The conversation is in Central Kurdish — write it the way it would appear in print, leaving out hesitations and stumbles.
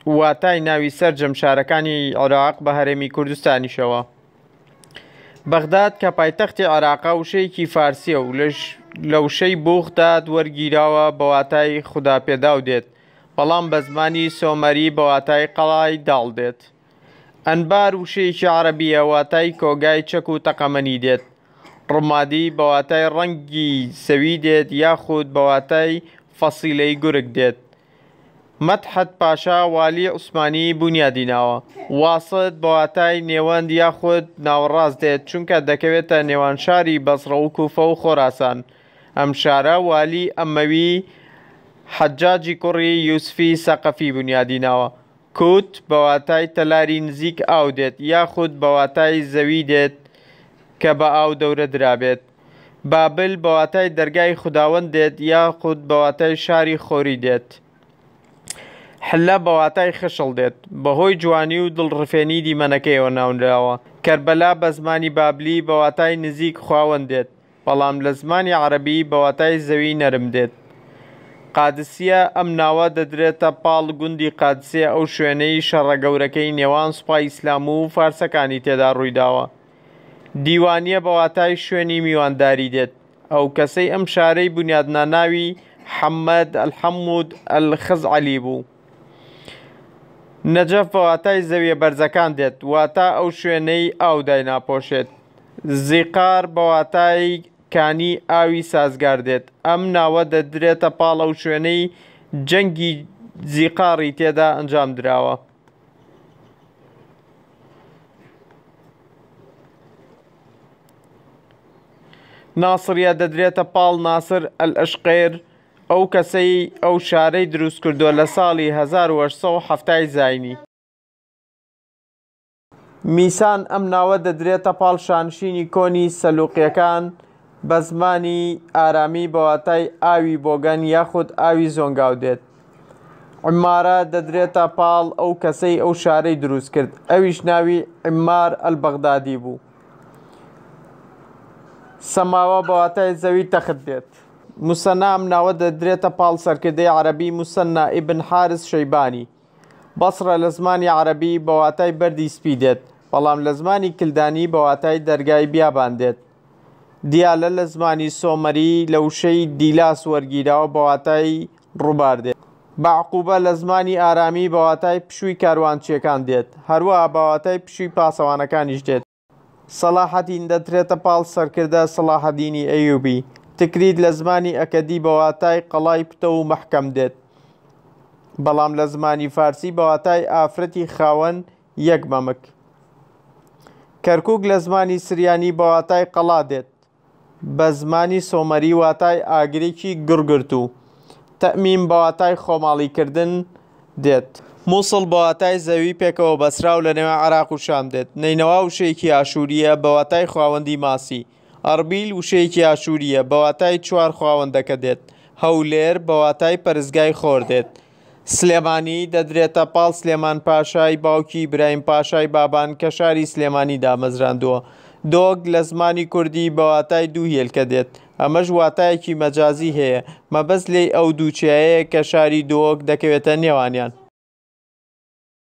واتای ناوی سەرجەم شارەکانی عێراق بە هەرێمی کوردستانیشەوە. بەغداد کە پایتەختی عێراقا وشەیەکی فارسیە و لە وشەی بوخدا وەرگیراوە بە واتای خوداپێداو دێت، بەڵام بە زمانی سۆمەری بە واتای قەڵای داڵ دێت. ئەنبار وشەیەکی عەرەبیە واتای کۆگای چەک و تەقەمەنی دێت. ڕمادی بە واتای ڕەنگی زەوی دێت یاخود بە واتای فەسیلەی گورگ دێت. مەدحەت پاشا والی عوسمانی بونیادیناوە. واسط بە واتای نێوەند یاخود ناوەڕاست دێت چونکە دەکەوێتە نێوان شاری بەسڕە و کوفە و خۆراسان. ئەم شارە والی ئەمەوی حەجاجی کوڕی یوسفی سەقەفی بونیادیناوە. کوت بە واتای تەلاری نزیک ئاو دێت یاخود بە واتای زەوی دێت کە بە ئاو دەورە درابێت. بابل بە واتای دەرگای خوداوەند دێت یاخود بە واتای شاری خۆری دێت. حلە بە واتای خشڵ دێت. بەهۆی جوانی و دڵڕفێنی دیمەنەکەیەوە ناونراوە. کەربەلا بە زمانی بابلی بە واتای نزیک خواوەند دێت، بەڵام لە زمانی عەرەبی بە واتای زەوی نەرم دێت. قادسیە ئەم ناوە دەدرێتە پاڵ گوندی قادسیە ئەو شوێنەی شەڕە گەورەکەی نێوان سوپای ئیسلام و فارسەکانی تێدا ڕوویداوە. دیوانیە بە واتای شوێنی میوانداری دێت. ئەو کەسەی ئەم شارەی بنیادنا ناوی حەممەد ئەلحەموود ئەلخزعەلی بوو. نەجەف بە واتای زەویە بەرزەکان دێت، واتە ئەو شوێنەی ئاو دایناپۆشێت. زیقار بە واتای کانی ئاوی سازگار دێت. ئەم ناوە دەدرێتە پاڵ ئەو شوێنەی جەنگی زیقاری تێدا ئەنجام دراوە. ناسریە دەدرێتە پاڵ ناسر ئەلئەشقێر، ئەو کەسەی ئەو شارەی دروست کردووە لە ساڵی 1870 زاینی. میسان ئەم ناوە دەدرێتە پاڵ شانشینی کۆنی سەلوقیەکان بە زمانی ئارامی بە واتای ئاوی بۆگەن یاخود ئاوی زۆنگاو دێت. عمارە دەدرێتە پاڵ ئەو کەسەی ئەو شارەی دروست کرد، ئەویش ناوی عمار ئەلبەغدادی بوو. سەماوە بە واتای زەوی تەخت دێت. موسەنا ئەم ناوە دەدرێتە پاڵ سەرکردەی عەرەبی موسەنا ئیبن حارس شەیبانی. بەسرە لە زمانی عەرەبی بە واتای بەردی سپی دێت، بەڵام لە زمانی کلدانی بە واتای دەرگای بیابان دێت. دیالە لە زمانی سۆمەری لە وشەی دیلاس وەرگیراوە بە واتای ڕووبار دێت. بەعقوبە لە زمانی ئارامی بە واتای پشووی کاروانچیەکان دێت، هەروەها بە واتای پشووی پاسەوانەکانیش دێت. سەلاحەدین دەدرێتە پاڵ سەرکردە سەلاحەدینی ئەیوبی. تکرید لە زمانی ئەکەدی بە واتای قەڵای پتە و مەحکەم دێت، بەڵام لە زمانی فارسی بە واتای ئافرەتی خاوەن یەک مەمک. کەرکووک لە زمانی سریانی بە واتای قەڵا دێت، بە زمانی سۆمەری واتای ئاگرێکی گڕگرت و تەئمیم بە واتای خۆماڵیکردن دێت. مووسڵ بە واتای زەوی پێکەوە بەسراو لە نێوان عێراق و شام دێت. نەینەوا وشەیەکی ئاشووریە بە واتای خاوەندی ماسی. ئەربیل وشەیەکی ئاشووریە بە واتای چوار خاوەندەکە دێت. هەولێر بە واتای پەرستگای خۆر دێت. سلێمانی دەدرێتە پاڵ سلێمان پاشای باوکی ئیبراهیم پاشای بابان کە شاری سلێمانی دامەزراندووە. دۆگ لە زمانی کوردی بە واتای دوو هێلکە دێت، ئەمەش واتایەکی مەجازی هەیە، مەبەست لێی ئەو دووچیایەیە کە شاری دۆگ دەکەوێتە نێوانیان.